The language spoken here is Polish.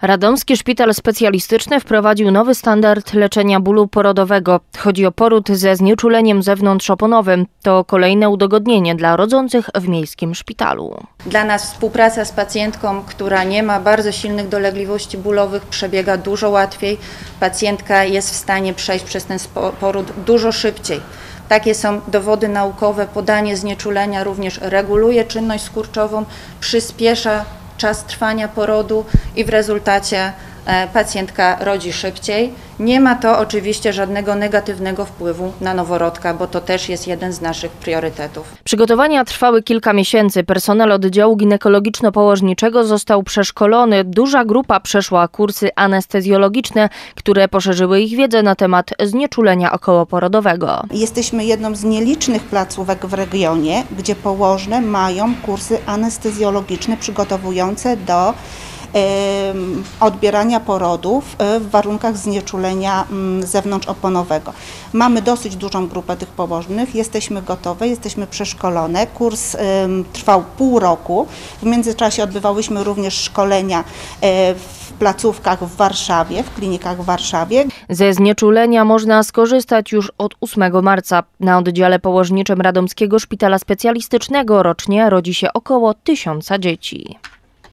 Radomski Szpital Specjalistyczny wprowadził nowy standard leczenia bólu porodowego. Chodzi o poród ze znieczuleniem zewnątrzoponowym. To kolejne udogodnienie dla rodzących w miejskim szpitalu. Dla nas współpraca z pacjentką, która nie ma bardzo silnych dolegliwości bólowych, przebiega dużo łatwiej. Pacjentka jest w stanie przejść przez ten poród dużo szybciej. Takie są dowody naukowe. Podanie znieczulenia również reguluje czynność skurczową, przyspiesza czas trwania porodu i w rezultacie pacjentka rodzi szybciej. Nie ma to oczywiście żadnego negatywnego wpływu na noworodka, bo to też jest jeden z naszych priorytetów. Przygotowania trwały kilka miesięcy. Personel oddziału ginekologiczno-położniczego został przeszkolony. Duża grupa przeszła kursy anestezjologiczne, które poszerzyły ich wiedzę na temat znieczulenia okołoporodowego. Jesteśmy jedną z nielicznych placówek w regionie, gdzie położne mają kursy anestezjologiczne przygotowujące do odbierania porodów w warunkach znieczulenia zewnątrzoponowego. Mamy dosyć dużą grupę tych położnych, jesteśmy gotowe, jesteśmy przeszkolone. Kurs trwał pół roku. W międzyczasie odbywałyśmy również szkolenia w placówkach w Warszawie, w klinikach w Warszawie. Ze znieczulenia można skorzystać już od 8 marca. Na oddziale położniczym Radomskiego Szpitala Specjalistycznego rocznie rodzi się około 1000 dzieci.